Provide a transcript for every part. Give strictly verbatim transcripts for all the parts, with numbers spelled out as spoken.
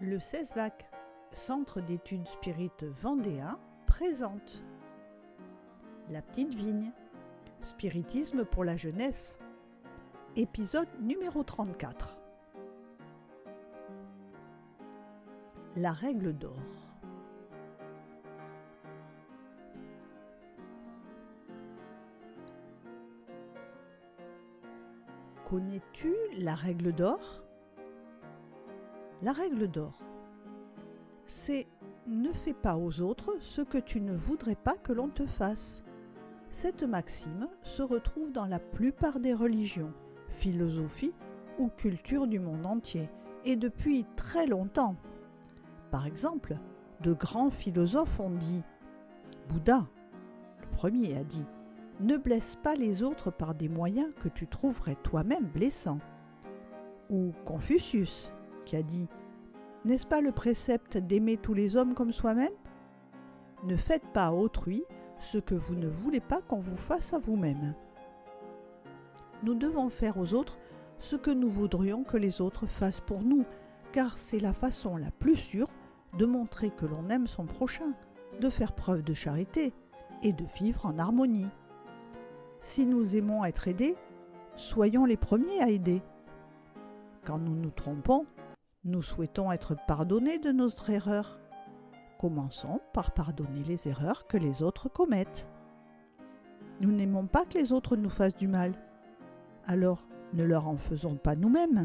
Le CESVAC, Centre d'études spirites vendéen, présente La Petite Vigne, Spiritisme pour la jeunesse, épisode numéro trente-quatre. La règle d'or. Connais-tu la règle d'or ? La règle d'or, c'est « ne fais pas aux autres ce que tu ne voudrais pas que l'on te fasse ». Cette maxime se retrouve dans la plupart des religions, philosophies ou cultures du monde entier, et depuis très longtemps. Par exemple, de grands philosophes ont dit « Bouddha, le premier a dit « Ne blesse pas les autres par des moyens que tu trouverais toi-même blessants ». Ou Confucius, qui a dit « N'est-ce pas le précepte d'aimer tous les hommes comme soi-même ? Ne faites pas à autrui ce que vous ne voulez pas qu'on vous fasse à vous-même. » Nous devons faire aux autres ce que nous voudrions que les autres fassent pour nous, car c'est la façon la plus sûre de montrer que l'on aime son prochain, de faire preuve de charité et de vivre en harmonie. Si nous aimons être aidés, soyons les premiers à aider. Quand nous nous trompons, nous souhaitons être pardonnés de notre erreur. Commençons par pardonner les erreurs que les autres commettent. Nous n'aimons pas que les autres nous fassent du mal. Alors, ne leur en faisons pas nous-mêmes.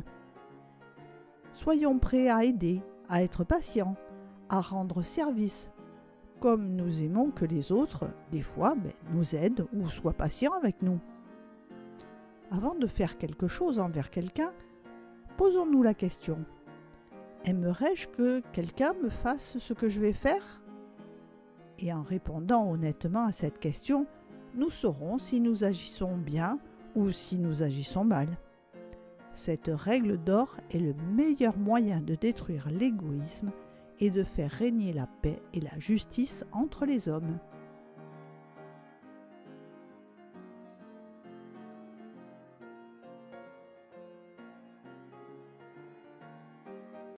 Soyons prêts à aider, à être patients, à rendre service, comme nous aimons que les autres, des fois, ben, nous aident ou soient patients avec nous. Avant de faire quelque chose envers quelqu'un, posons-nous la question. Aimerais-je que quelqu'un me fasse ce que je vais faire ? Et en répondant honnêtement à cette question, nous saurons si nous agissons bien ou si nous agissons mal. Cette règle d'or est le meilleur moyen de détruire l'égoïsme et de faire régner la paix et la justice entre les hommes.